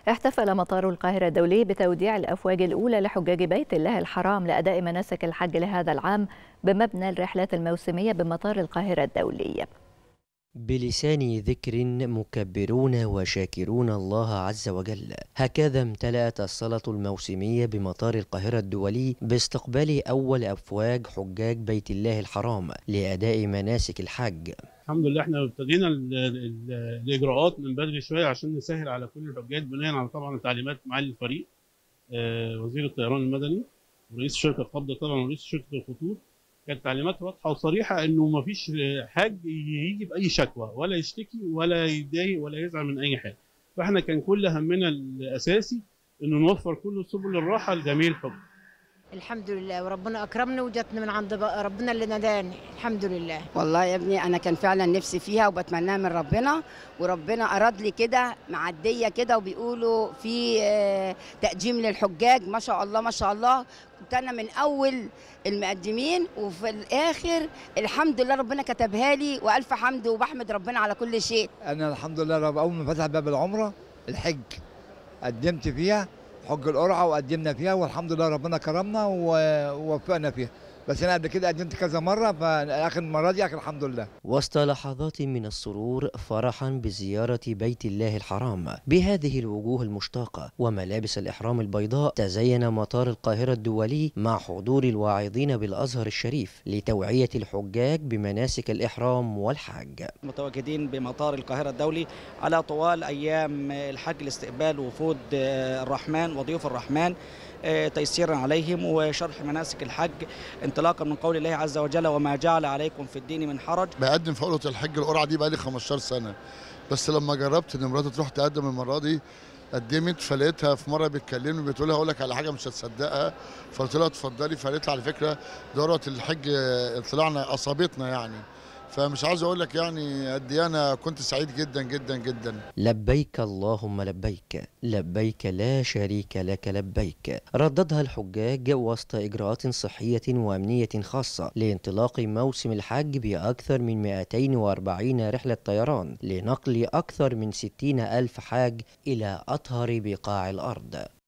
احتفل مطار القاهرة الدولي بتوديع الأفواج الأولى لحجاج بيت الله الحرام لأداء مناسك الحج لهذا العام بمبنى الرحلات الموسمية بمطار القاهرة الدولي. بلسان ذكر مكبرون وشاكرون الله عز وجل، هكذا امتلأت الصلاة الموسمية بمطار القاهرة الدولي باستقبال أول أفواج حجاج بيت الله الحرام لأداء مناسك الحج. الحمد لله احنا ابتدينا الاجراءات من بدري شويه عشان نسهل على كل الحجاج بناء على طبعا تعليمات معالي الفريق وزير الطيران المدني ورئيس شركه قبضه طبعا ورئيس شركه الخطوط. كانت تعليمات واضحه وصريحه انه ما فيش حاج يجي باي شكوى ولا يشتكي ولا يتضايق ولا يزعل من اي حاجه. فاحنا كان كل همنا الاساسي انه نوفر كل سبل الراحه لجميع الحجاج. الحمد لله وربنا اكرمني وجاتني من عند ربنا اللي ناداني. الحمد لله. والله يا ابني انا كان فعلا نفسي فيها وبتمناها من ربنا، وربنا اراد لي كده معديه كده، وبيقولوا في تقديم للحجاج ما شاء الله ما شاء الله. كنت انا من اول المقدمين وفي الاخر الحمد لله ربنا كتبها لي، والف حمد وبحمد ربنا على كل شيء. انا الحمد لله رب اول ما فتح باب العمره الحج قدمت فيها حج القرعه وقدمنا فيها، والحمد لله ربنا كرمنا ووفقنا فيها. بس انا قبل كده قدمت كذا مره، فاخر مره دي الحمد لله. وسط لحظات من السرور فرحا بزياره بيت الله الحرام بهذه الوجوه المشتاقه وملابس الاحرام البيضاء، تزين مطار القاهره الدولي مع حضور الواعظين بالازهر الشريف لتوعيه الحجاج بمناسك الاحرام والحج. متواجدين بمطار القاهره الدولي على طوال ايام الحج لاستقبال وفود الرحمن وضيوف الرحمن، تيسيرا عليهم وشرح مناسك الحج انطلاقا من قول الله عز وجل وما جعل عليكم في الدين من حرج. بقدم في عروض الحج القرعه دي بقالي 15 سنه، بس لما جربت ان مراتي تروح تقدم المره دي قدمت، فلقيتها في مره بتكلمني بتقول لها هقول لك على حاجه مش هتصدقها، فقلت لها اتفضلي، فقالت لي على فكره دوره الحج طلعنا اصابتنا يعني، فمش عاوز اقول لك يعني قد ايه انا كنت سعيد جدا جدا جدا. لبيك اللهم لبيك، لبيك لا شريك لك لبيك، رددها الحجاج وسط اجراءات صحيه وامنيه خاصه لانطلاق موسم الحج باكثر من 240 رحله طيران لنقل اكثر من 60,000 حاج الى اطهر بقاع الارض.